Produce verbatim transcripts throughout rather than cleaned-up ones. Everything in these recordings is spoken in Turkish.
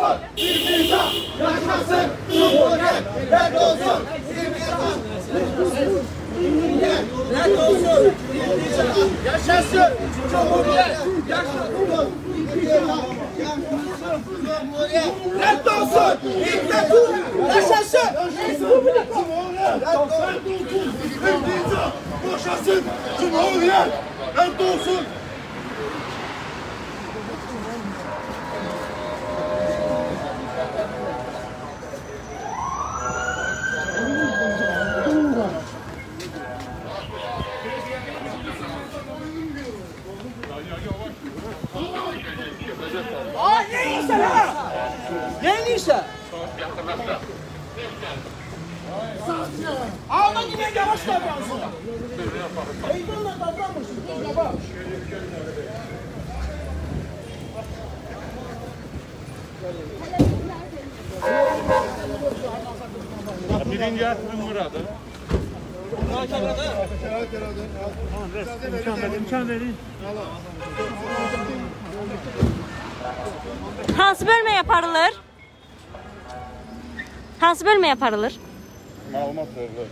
olsun İrtiza, yaşasın Cumhuriyet, red olsun İrtiza, red olsun İrtiza, yaşasın Cumhuriyet, yaşasın İrtiza, Cumhuriyet, red olsun diktatör, yaşasın Cumhuriyet, red olsun İrtiza, yaşasın Cumhuriyet, red olsun. Aa, neyse ha? Neyse? Ağla yine yavaş davransın. Heyecanla davranmışsın. Dur yavaş. Birinci atın Murat'ı. İmkan verin, imkan verin. Hansı bölmə yaparılır? Hansı bölmə yaparılır? Məlumat verilir.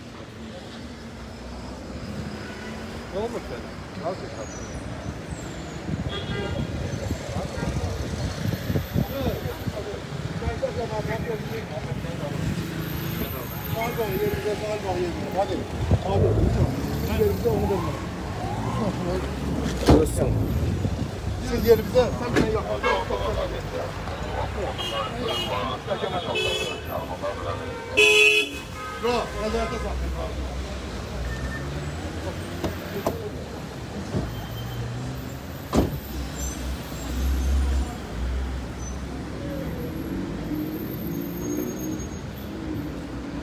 Ne olmuş sen? Nasıl yaptın? Hadi. Hadi. Yerimize onu verme. Siz yerimize sen beni yapmadın. Bro, nazarda sakın.